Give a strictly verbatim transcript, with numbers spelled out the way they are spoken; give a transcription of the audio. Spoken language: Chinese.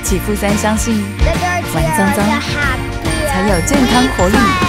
启富三相信，玩脏脏才有健康活力。